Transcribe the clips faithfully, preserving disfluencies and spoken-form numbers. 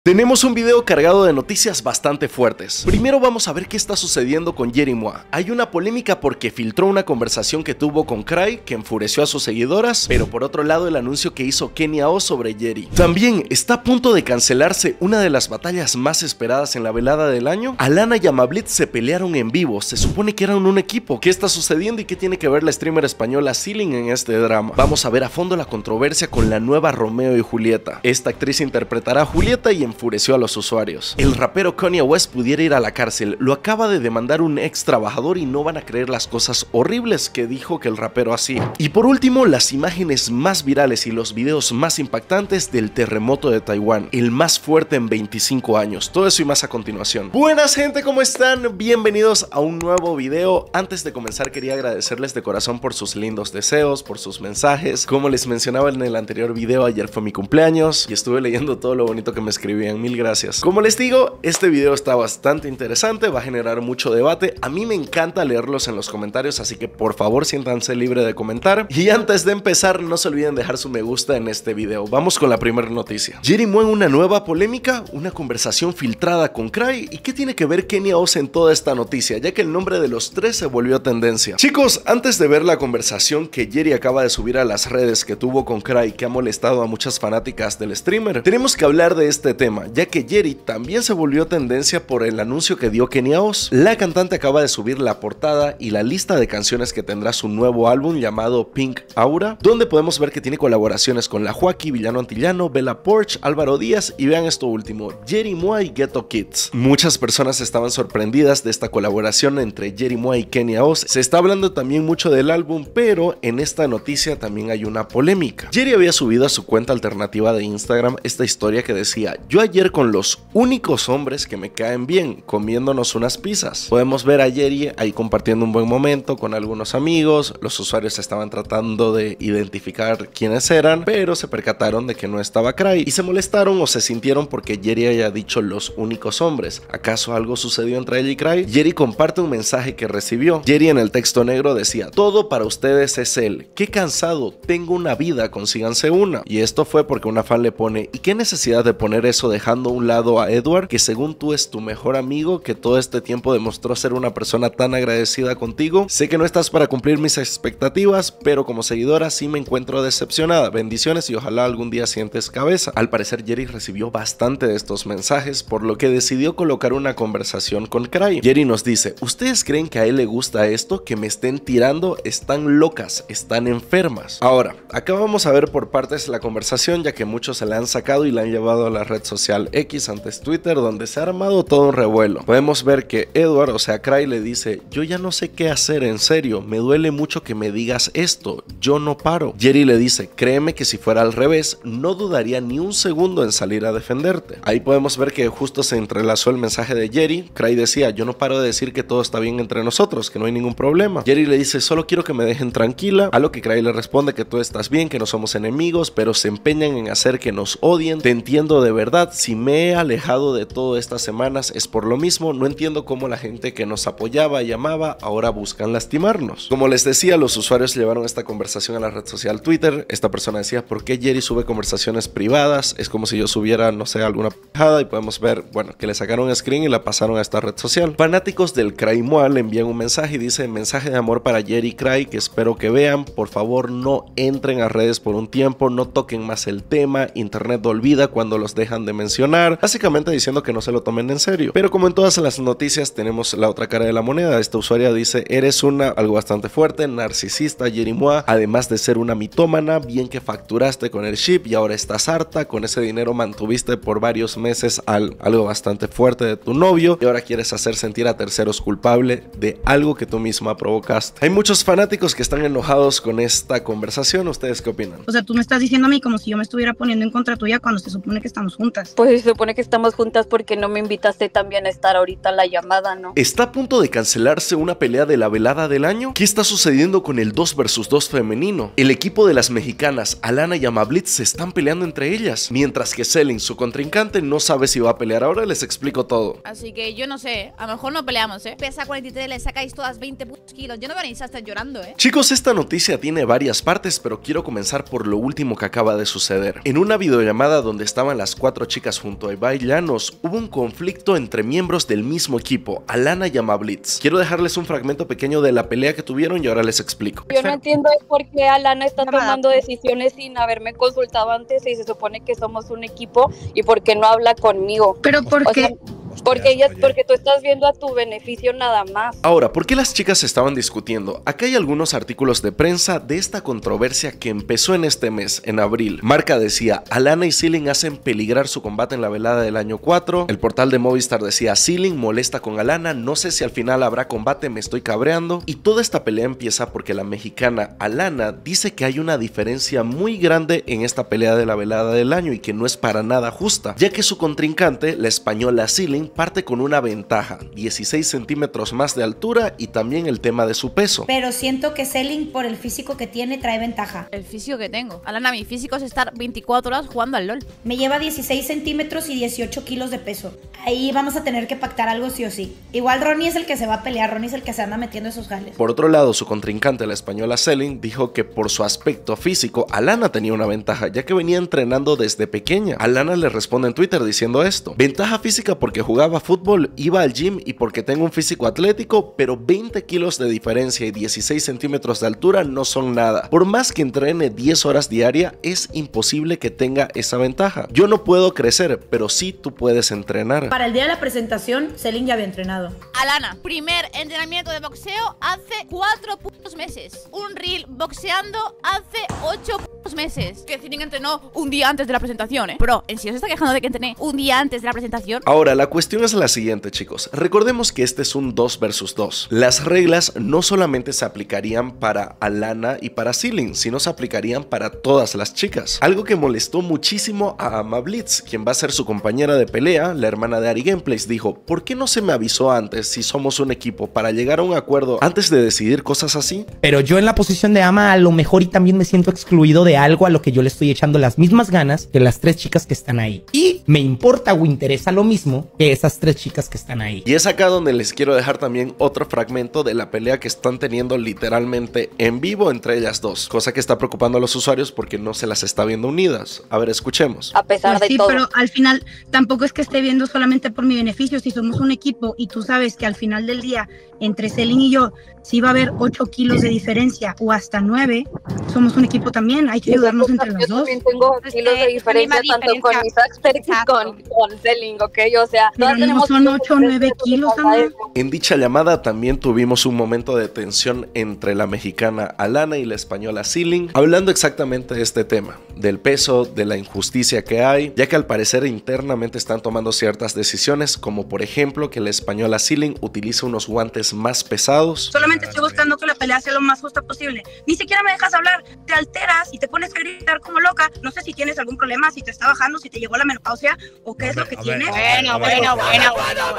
Tenemos un video cargado de noticias bastante fuertes. Primero vamos a ver qué está sucediendo con Yeri Mua. Hay una polémica porque filtró una conversación que tuvo con Cray que enfureció a sus seguidoras, pero por otro lado el anuncio que hizo Kenia O sobre Yeri. También está a punto de cancelarse una de las batallas más esperadas en la velada del año. Alana y Amablitz se pelearon en vivo, se supone que eran un equipo. ¿Qué está sucediendo y qué tiene que ver la streamer española Sealing en este drama? Vamos a ver a fondo la controversia con la nueva Romeo y Julieta. Esta actriz interpretará a Julieta y enfureció a los usuarios. El rapero Kanye West pudiera ir a la cárcel. Lo acaba de demandar un ex trabajador y no van a creer las cosas horribles que dijo que el rapero hacía. Y por último, las imágenes más virales y los videos más impactantes del terremoto de Taiwán, el más fuerte en veinticinco años. Todo eso y más a continuación. Buenas gente, ¿cómo están? Bienvenidos a un nuevo video. Antes de comenzar quería agradecerles de corazón por sus lindos deseos, por sus mensajes. Como les mencionaba en el anterior video, ayer fue mi cumpleaños y estuve leyendo todo lo bonito que me escribían. Mil gracias. Como les digo, este video está bastante interesante, va a generar mucho debate. A mí me encanta leerlos en los comentarios, así que por favor siéntanse libre de comentar. Y antes de empezar, no se olviden dejar su me gusta en este video. Vamos con la primera noticia. Yeri Mua en una nueva polémica, una conversación filtrada con Cray. ¿Y qué tiene que ver Kenia O en toda esta noticia? Ya que el nombre de los tres se volvió tendencia. Chicos, antes de ver la conversación que Yeri acaba de subir a las redes que tuvo con Cray, que ha molestado a muchas fanáticas del streamer, tenemos que hablar de este tema, ya que Yeri también se volvió tendencia por el anuncio que dio Kenia O. La cantante acaba de subir la portada y la lista de canciones que tendrá su nuevo álbum llamado Pink Aura, donde podemos ver que tiene colaboraciones con La Joaquí, Villano Antillano, Bella Poarch, Álvaro Díaz y vean esto último, Yeri Mua y Ghetto Kids. Muchas personas estaban sorprendidas de esta colaboración entre Yeri Mua y Kenia O. Se está hablando también mucho del álbum, pero en esta noticia también hay una polémica. Yeri había subido a su cuenta alternativa de Instagram esta historia que decía: yo ayer con con los únicos hombres que me caen bien, comiéndonos unas pizzas. Podemos ver a Yeri ahí compartiendo un buen momento con algunos amigos. Los usuarios estaban tratando de identificar quiénes eran, pero se percataron de que no estaba Cray y se molestaron o se sintieron porque Yeri haya dicho los únicos hombres. ¿Acaso algo sucedió entre ella y Cray? Yeri comparte un mensaje que recibió. Yeri en el texto negro decía: todo para ustedes es él. Qué cansado, tengo una vida, consíganse una. Y esto fue porque una fan le pone: ¿y qué necesidad de poner eso dejando un lado a Edward, que según tú es tu mejor amigo, que todo este tiempo demostró ser una persona tan agradecida contigo? Sé que no estás para cumplir mis expectativas, pero como seguidora sí me encuentro decepcionada. Bendiciones y ojalá algún día sientes cabeza. Al parecer Yeri recibió bastante de estos mensajes, por lo que decidió colocar una conversación con Cray. Yeri nos dice: ¿ustedes creen que a él le gusta esto? Que me estén tirando, están locas, están enfermas. Ahora, acá vamos a ver por partes la conversación, ya que muchos se la han sacado y la han llevado a la red social X, antes Twitter, donde se ha armado todo un revuelo. Podemos ver que Edward, o sea Cray, le dice: yo ya no sé qué hacer, en serio, me duele mucho que me digas esto, yo no paro. Yeri le dice: créeme que si fuera al revés, no dudaría ni un segundo en salir a defenderte. Ahí podemos ver que justo se entrelazó el mensaje de Yeri. Cray decía: yo no paro de decir que todo está bien entre nosotros, que no hay ningún problema. Yeri le dice: solo quiero que me dejen tranquila, a lo que Cray le responde que tú estás bien, que no somos enemigos, pero se empeñan en hacer que nos odien. Te entiendo de verdad, si me he alejado de todo estas semanas es por lo mismo, no entiendo cómo la gente que nos apoyaba y amaba ahora buscan lastimarnos. Como les decía, los usuarios llevaron esta conversación a la red social Twitter. Esta persona decía: ¿por qué Yeri sube conversaciones privadas? Es como si yo subiera, no sé, alguna pejada. Y podemos ver, bueno, que le sacaron un screen y la pasaron a esta red social. Fanáticos del Cray Mua le envían un mensaje y dice: mensaje de amor para Yeri y Cray, que espero que vean, por favor no entren a redes por un tiempo, no toquen más el tema, internet olvida cuando los dejan de mencionar. Básicamente diciendo que no se lo tomen en serio. Pero como en todas las noticias tenemos la otra cara de la moneda. Esta usuaria dice: eres una, algo bastante fuerte, narcisista Yeri Mua, además de ser una mitómana, bien que facturaste con el ship y ahora estás harta, con ese dinero mantuviste por varios meses al, algo bastante fuerte de tu novio y ahora quieres hacer sentir a terceros culpable de algo que tú misma provocaste. Hay muchos fanáticos que están enojados con esta conversación. ¿Ustedes qué opinan? O sea, tú me estás diciendo a mí como si yo me estuviera poniendo en contra tuya cuando se supone que estamos juntas. Pues se supone que estamos juntas porque no me invitaste también a estar ahorita a la llamada, ¿no? ¿Está a punto de cancelarse una pelea de la velada del año? ¿Qué está sucediendo con el dos versus dos femenino? El equipo de las mexicanas Alana y Amablitz se están peleando entre ellas, mientras que Sealing, su contrincante, no sabe si va a pelear. Ahora les explico todo. Así que yo no sé, a lo mejor no peleamos, ¿eh? Pesa cuarenta y tres, le sacáis todas veinte kilos. Yo no voy a necesitar estar llorando, ¿eh? Chicos, esta noticia tiene varias partes, pero quiero comenzar por lo último que acaba de suceder. En una videollamada donde estaban las cuatro chicas junto a Ibai Llanos, hubo un conflicto entre miembros del mismo equipo, Alana y Amablitz. Quiero dejarles un fragmento pequeño de la pelea que tuvieron y ahora les explico. Yo no entiendo por qué Alana está tomando decisiones sin haberme consultado antes y se supone que somos un equipo y por qué no habla conmigo. Pero ¿por O qué? sea, porque ella, porque tú estás viendo a tu beneficio nada más. Ahora, ¿por qué las chicas estaban discutiendo? Acá hay algunos artículos de prensa de esta controversia que empezó en este mes, en abril. Marca decía, Alana y Sealing hacen peligrar su combate en la velada del año cuatro. El portal de Movistar decía, Sealing molesta con Alana, no sé si al final habrá combate, me estoy cabreando. Y toda esta pelea empieza porque la mexicana Alana dice que hay una diferencia muy grande en esta pelea de la velada del año y que no es para nada justa, ya que su contrincante, la española Sealing, parte con una ventaja, dieciséis centímetros más de altura y también el tema de su peso. Pero siento que Sealing, por el físico que tiene, trae ventaja. El físico que tengo. Alana, mi físico es estar veinticuatro horas jugando al LOL. Me lleva dieciséis centímetros y dieciocho kilos de peso. Ahí vamos a tener que pactar algo sí o sí. Igual Ronnie es el que se va a pelear, Ronnie es el que se anda metiendo esos jales. Por otro lado, su contrincante, la española Sealing, dijo que por su aspecto físico, Alana tenía una ventaja, ya que venía entrenando desde pequeña. Alana le responde en Twitter diciendo esto: ventaja física porque jugaba fútbol, iba al gym y porque tengo un físico atlético, pero veinte kilos de diferencia y dieciséis centímetros de altura no son nada. Por más que entrene diez horas diaria, es imposible que tenga esa ventaja. Yo no puedo crecer, pero sí tú puedes entrenar. Para el día de la presentación, Sealing ya había entrenado. Alana, primer entrenamiento de boxeo hace cuatro putos meses. Un reel boxeando hace ocho putos meses. Que Sealing entrenó un día antes de la presentación, ¿eh? Bro, ¿en serio se está quejando de que entrené un día antes de la presentación? Ahora, la cuestión es la siguiente, chicos. Recordemos que este es un dos versus dos. Las reglas no solamente se aplicarían para Alana y para Sealing, sino se aplicarían para todas las chicas. Algo que molestó muchísimo a Amablitz, quien va a ser su compañera de pelea, la hermana de Ari Gameplays, dijo: ¿por qué no se me avisó antes si somos un equipo para llegar a un acuerdo antes de decidir cosas así? Pero yo en la posición de Ama a lo mejor y también me siento excluido de algo a lo que yo le estoy echando las mismas ganas que las tres chicas que están ahí. Y me importa o interesa lo mismo que esas tres chicas que están ahí. Y es acá donde les quiero dejar también otro fragmento de la pelea que están teniendo literalmente en vivo entre ellas dos, cosa que está preocupando a los usuarios porque no se las está viendo unidas. A ver, escuchemos. A pesar Pues de sí, todo. pero al final tampoco es que esté viendo solamente por mi beneficio. Si somos un equipo y tú sabes que al final del día entre Sealing y yo sí va a haber ocho kilos de diferencia o hasta nueve, somos un equipo también, hay que ayudarnos entre los Yo dos. también tengo Es kilos que de diferencia mínima tanto con diferencia. mis experts y Exacto. con, con Sealing, ¿ok? O sea, Pero todas no tenemos son kilos ocho o nueve diferentes, kilos, ¿no? Ana. En dicha llamada también tuvimos un momento de tensión entre la mexicana Alana y la española Sealing, hablando exactamente de este tema, del peso, de la injusticia que hay, ya que al parecer internamente están tomando ciertas decisiones, como por ejemplo que la española Sealing utilice unos guantes más pesados. Solamente estoy buscando que la pelea sea lo más justa posible. Ni siquiera me dejas hablar, te alteras y te pones a gritar como loca. No sé si tienes algún problema, si te está bajando, si te llegó la menopausia o qué es lo que tienes. Bueno, bueno, bueno, bueno,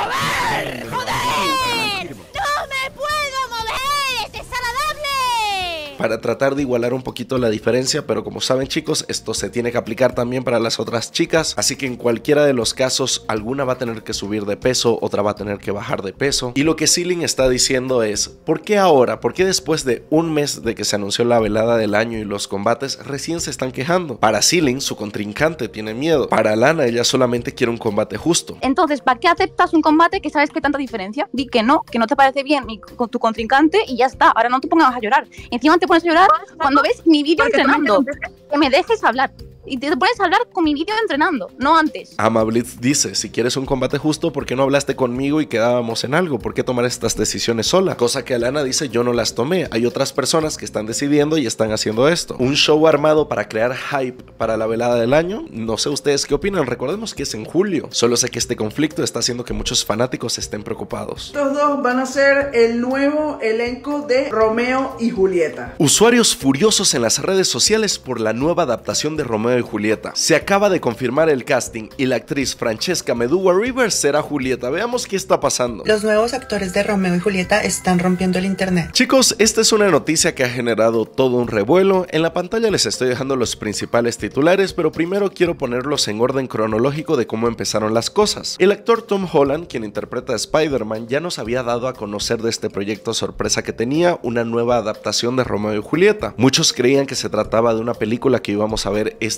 bueno. ¡Joder! ¡No me puedo mover! ¡Es desagradable! Para tratar de igualar un poquito la diferencia, pero como saben, chicos, esto se tiene que aplicar también para las otras chicas, así que en cualquiera de los casos, alguna va a tener que subir de peso, otra va a tener que bajar de peso. Y lo que Sealing está diciendo es: ¿por qué ahora? ¿Por qué después de un mes de que se anunció la velada del año y los combates recién se están quejando? Para Sealing, su contrincante tiene miedo. Para Alana, ella solamente quiere un combate justo. Entonces, ¿para qué aceptas un combate que sabes que hay tanta diferencia? Di que no, que no te parece bien mi, con tu contrincante y ya está. Ahora no te pongas a llorar. Encima te pones a llorar cuando ves mi vídeo Porque tú me entrenando. interrumpes. Que me dejes hablar. Y te pones a hablar con mi vídeo entrenando, no antes. Amablitz dice: si quieres un combate justo, ¿por qué no hablaste conmigo y quedábamos en algo? ¿Por qué tomar estas decisiones sola? Cosa que Alana dice: yo no las tomé. Hay otras personas que están decidiendo y están haciendo esto. Un show armado para crear hype para la velada del año. No sé ustedes qué opinan. Recordemos que es en julio. Solo sé que este conflicto está haciendo que muchos fanáticos estén preocupados. Estos dos van a ser el nuevo elenco de Romeo y Julieta. Usuarios furiosos en las redes sociales por la nueva adaptación de Romeo y Julieta. Se acaba de confirmar el casting y la actriz Francesca Medúa Rivers será Julieta. Veamos qué está pasando. Los nuevos actores de Romeo y Julieta están rompiendo el internet. Chicos, esta es una noticia que ha generado todo un revuelo. En la pantalla les estoy dejando los principales titulares, pero primero quiero ponerlos en orden cronológico de cómo empezaron las cosas. El actor Tom Holland, quien interpreta a Spider-Man, ya nos había dado a conocer de este proyecto sorpresa que tenía, una nueva adaptación de Romeo y Julieta. Muchos creían que se trataba de una película que íbamos a ver este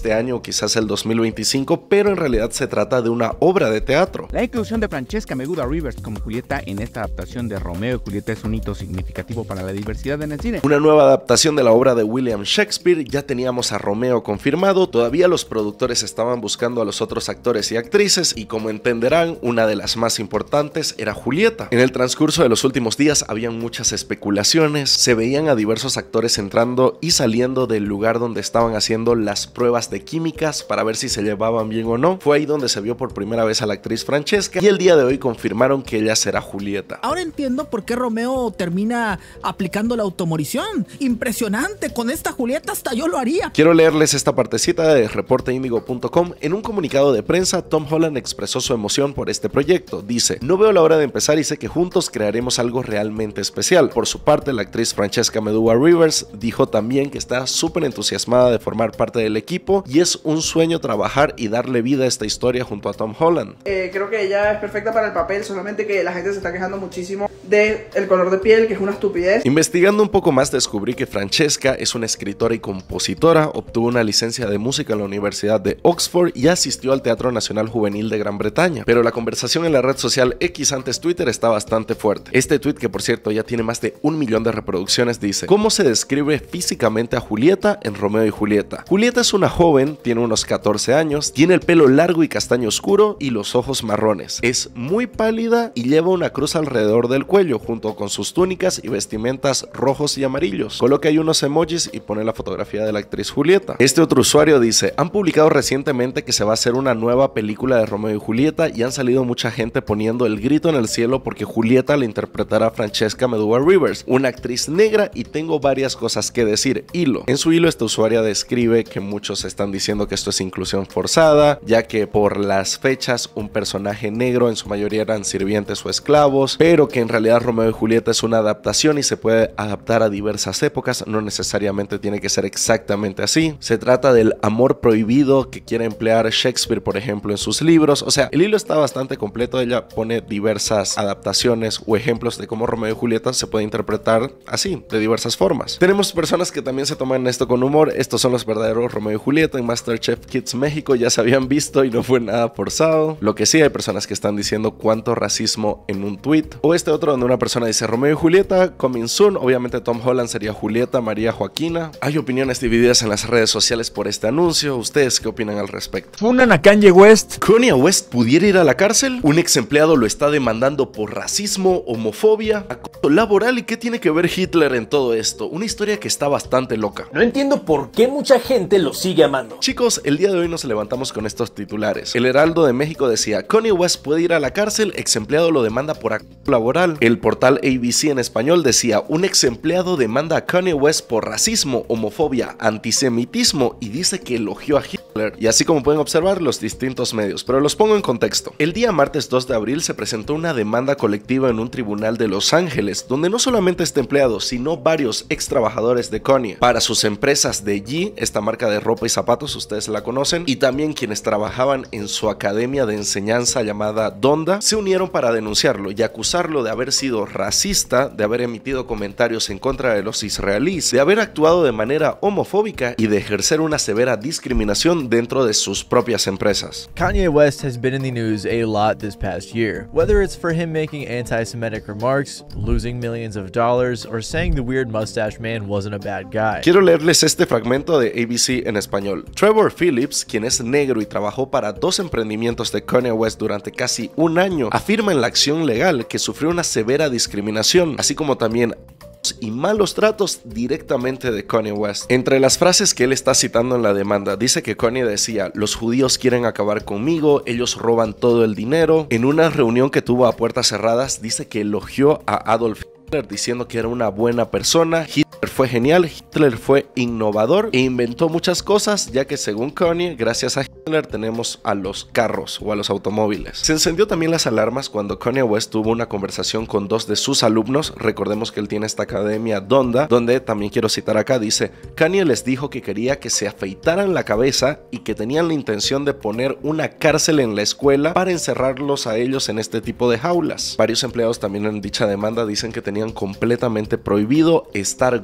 este año o quizás el dos mil veinticinco, pero en realidad se trata de una obra de teatro. La inclusión de Francesca Medulla Rivers como Julieta en esta adaptación de Romeo y Julieta es un hito significativo para la diversidad en el cine. Una nueva adaptación de la obra de William Shakespeare. Ya teníamos a Romeo confirmado, todavía los productores estaban buscando a los otros actores y actrices y, como entenderán, una de las más importantes era Julieta. En el transcurso de los últimos días habían muchas especulaciones, se veían a diversos actores entrando y saliendo del lugar donde estaban haciendo las pruebas de químicas para ver si se llevaban bien o no. Fue ahí donde se vio por primera vez a la actriz Francesca y el día de hoy confirmaron que ella será Julieta. Ahora entiendo por qué Romeo termina aplicando la automorición. Impresionante, con esta Julieta hasta yo lo haría. Quiero leerles esta partecita de reporte índigo punto com. En un comunicado de prensa, Tom Holland expresó su emoción por este proyecto. Dice: no veo la hora de empezar y sé que juntos crearemos algo realmente especial. Por su parte, la actriz Francesca Medulla Rivers dijo también que está súper entusiasmada de formar parte del equipo y es un sueño trabajar y darle vida a esta historia junto a Tom Holland. Eh, creo que ella es perfecta para el papel, solamente que la gente se está quejando muchísimo del color de piel, que es una estupidez. Investigando un poco más descubrí que Francesca es una escritora y compositora, obtuvo una licencia de música en la Universidad de Oxford y asistió al Teatro Nacional Juvenil de Gran Bretaña. Pero la conversación en la red social X, antes Twitter, está bastante fuerte. Este tweet, que por cierto ya tiene más de un millón de reproducciones, dice: ¿cómo se describe físicamente a Julieta en Romeo y Julieta? Julieta es una joven, tiene unos catorce años, tiene el pelo largo y castaño oscuro y los ojos marrones. Es muy pálida y lleva una cruz alrededor del cuello junto con sus túnicas y vestimentas rojos y amarillos. Coloca ahí unos emojis y pone la fotografía de la actriz Julieta. Este otro usuario dice: han publicado recientemente que se va a hacer una nueva película de Romeo y Julieta y han salido mucha gente poniendo el grito en el cielo porque Julieta la interpretará Francesca Medulla Rivers, una actriz negra, y tengo varias cosas que decir. Hilo. En su hilo esta usuaria describe que muchos están diciendo que esto es inclusión forzada, ya que por las fechas un personaje negro en su mayoría eran sirvientes o esclavos, pero que en realidad Romeo y Julieta es una adaptación y se puede adaptar a diversas épocas, no necesariamente tiene que ser exactamente así. Se trata del amor prohibido que quiere emplear Shakespeare, por ejemplo, en sus libros. O sea, el hilo está bastante completo, ella pone diversas adaptaciones o ejemplos de cómo Romeo y Julieta se puede interpretar así, de diversas formas. Tenemos personas que también se toman esto con humor. Estos son los verdaderos Romeo y Julieta. En MasterChef Kids México ya se habían visto y no fue nada forzado. Lo que sí, hay personas que están diciendo cuánto racismo en un tweet. O este otro donde una persona dice: Romeo y Julieta coming soon. Obviamente Tom Holland sería Julieta, María Joaquina. Hay opiniones divididas en las redes sociales por este anuncio. ¿Ustedes qué opinan al respecto? ¿Funan a Kanye West? ¿Kanye West pudiera ir a la cárcel? Un ex empleado lo está demandando por racismo, homofobia, acoso laboral. ¿Y qué tiene que ver Hitler en todo esto? Una historia que está bastante loca. No entiendo por qué mucha gente lo sigue amando. Chicos, el día de hoy nos levantamos con estos titulares. El Heraldo de México decía: Kanye West puede ir a la cárcel, ex empleado lo demanda por acoso laboral. El portal A B C en español decía: un ex empleado demanda a Kanye West por racismo, homofobia, antisemitismo, y dice que elogió a Hitler. Y así como pueden observar los distintos medios, pero los pongo en contexto. El día martes dos de abril se presentó una demanda colectiva en un tribunal de Los Ángeles, donde no solamente este empleado, sino varios ex trabajadores de Kanye para sus empresas de G, esta marca de ropa y zapatos, ustedes la conocen, y también quienes trabajaban en su academia de enseñanza llamada Donda, se unieron para denunciarlo y acusarlo de haber sido racista, de haber emitido comentarios en contra de los israelíes, de haber actuado de manera homofóbica y de ejercer una severa discriminación dentro de sus propias empresas. Kanye West has been in the news a lot this past year, whether it's for him making anti-Semitic remarks, losing millions of dollars, or saying the weird mustache man wasn't a bad guy. Quiero leerles este fragmento de A B C en español. Trevor Phillips, quien es negro y trabajó para dos emprendimientos de Kanye West durante casi un año, afirma en la acción legal que sufrió una severa discriminación, así como también y malos tratos directamente de Kanye West. Entre las frases que él está citando en la demanda, dice que Kanye decía: los judíos quieren acabar conmigo, ellos roban todo el dinero. En una reunión que tuvo a puertas cerradas, dice que elogió a Adolf Hitler diciendo que era una buena persona. Hitler fue genial, Hitler fue innovador e inventó muchas cosas, ya que según Kanye, gracias a Hitler tenemos a los carros o a los automóviles. Se encendió también las alarmas cuando Kanye West tuvo una conversación con dos de sus alumnos. Recordemos que él tiene esta academia Donda, donde también quiero citar acá, dice: Kanye les dijo que quería que se afeitaran la cabeza y que tenían la intención de poner una cárcel en la escuela para encerrarlos a ellos en este tipo de jaulas. Varios empleados también en dicha demanda dicen que tenían completamente prohibido estar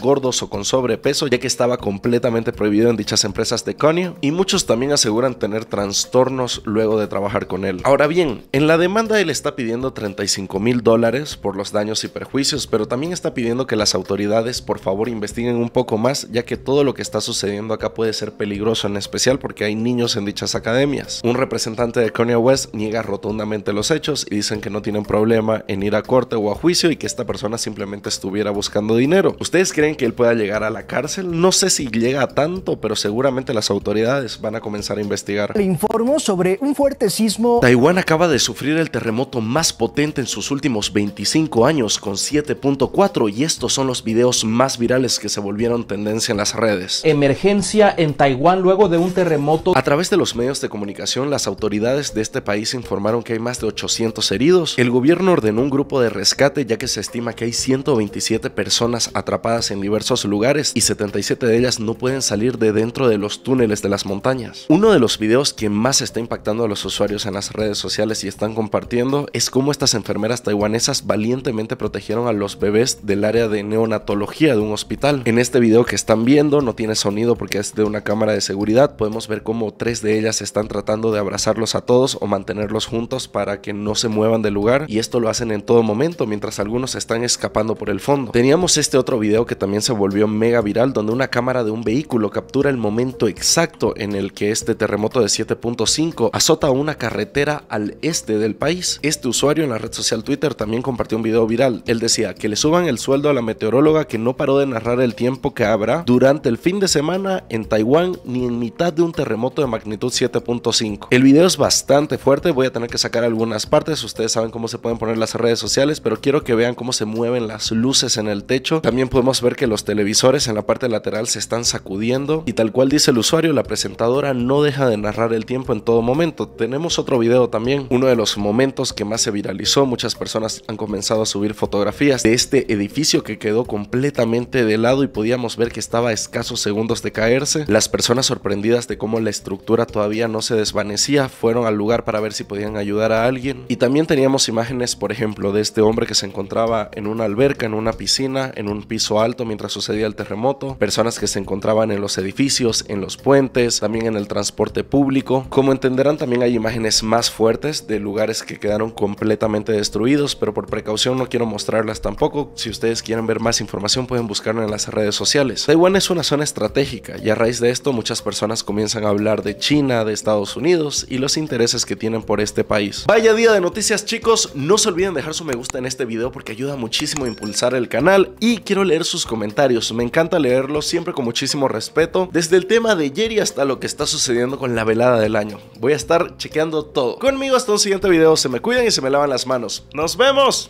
gordos o con sobrepeso, ya que estaba completamente prohibido en dichas empresas de Kanye, y muchos también aseguran tener trastornos luego de trabajar con él. Ahora bien, en la demanda él está pidiendo treinta y cinco mil dólares por los daños y perjuicios, pero también está pidiendo que las autoridades por favor investiguen un poco más, ya que todo lo que está sucediendo acá puede ser peligroso, en especial porque hay niños en dichas academias. Un representante de Kanye West niega rotundamente los hechos y dicen que no tienen problema en ir a corte o a juicio y que esta persona simplemente estuviera buscando dinero. ¿Ustedes creen que él pueda llegar a la cárcel? No sé si llega a tanto, pero seguramente las autoridades van a comenzar a investigar. Le informo sobre un fuerte sismo. Taiwán acaba de sufrir el terremoto más potente en sus últimos veinticinco años con siete punto cuatro, y estos son los videos más virales que se volvieron tendencia en las redes. Emergencia en Taiwán luego de un terremoto. A través de los medios de comunicación, las autoridades de este país informaron que hay más de ochocientos heridos. El gobierno ordenó un grupo de rescate, ya que se estima que hay ciento veintisiete personas atrapadas en diversos lugares y setenta y siete de ellas no pueden salir de dentro de los túneles de las montañas. Uno de los videos que más está impactando a los usuarios en las redes sociales y están compartiendo es cómo estas enfermeras taiwanesas valientemente protegieron a los bebés del área de neonatología de un hospital. En este video que están viendo no tiene sonido porque es de una cámara de seguridad. Podemos ver cómo tres de ellas están tratando de abrazarlos a todos o mantenerlos juntos para que no se muevan del lugar, y esto lo hacen en todo momento mientras algunos están escapando por el fondo. Teníamos este otro video que también se volvió mega viral, donde una cámara de un vehículo captura el momento exacto en el que este terremoto de siete punto cinco azota una carretera al este del país. Este usuario en la red social Twitter también compartió un video viral. Él decía que le suban el sueldo a la meteoróloga que no paró de narrar el tiempo que habrá durante el fin de semana en Taiwán ni en mitad de un terremoto de magnitud siete punto cinco. El video es bastante fuerte, voy a tener que sacar algunas partes. Ustedes saben cómo se pueden poner las redes sociales, pero quiero que vean cómo se mueven las luces en el techo. También podemos ver que los televisores en la parte lateral se están sacudiendo, y tal cual dice el usuario, la presentadora no deja de narrar el tiempo en todo momento. Tenemos otro video también, uno de los momentos que más se viralizó. Muchas personas han comenzado a subir fotografías de este edificio que quedó completamente de lado y podíamos ver que estaba a escasos segundos de caerse. Las personas, sorprendidas de cómo la estructura todavía no se desvanecía, fueron al lugar para ver si podían ayudar a alguien. Y también teníamos imágenes, por ejemplo, de este hombre que se encontraba en una alberca, en una piscina, en un piso alto mientras sucedía el terremoto. Personas que se encontraban en los edificios, en los puentes, también en el transporte público. Como entenderán, también hay imágenes más fuertes de lugares que quedaron completamente destruidos, pero por precaución no quiero mostrarlas tampoco. Si ustedes quieren ver más información pueden buscarlo en las redes sociales. Taiwán es una zona estratégica y a raíz de esto muchas personas comienzan a hablar de China, de Estados Unidos y los intereses que tienen por este país. Vaya día de noticias, chicos. No se olviden dejar su me gusta en este video porque ayuda muchísimo a impulsar el canal, y quiero leer sus comentarios. Me encanta leerlos, siempre con muchísimo respeto, desde el tema de Jerry hasta lo que está sucediendo con la velada del año. Voy a estar chequeando todo. Conmigo hasta un siguiente video. Se me cuidan y se me lavan las manos. ¡Nos vemos!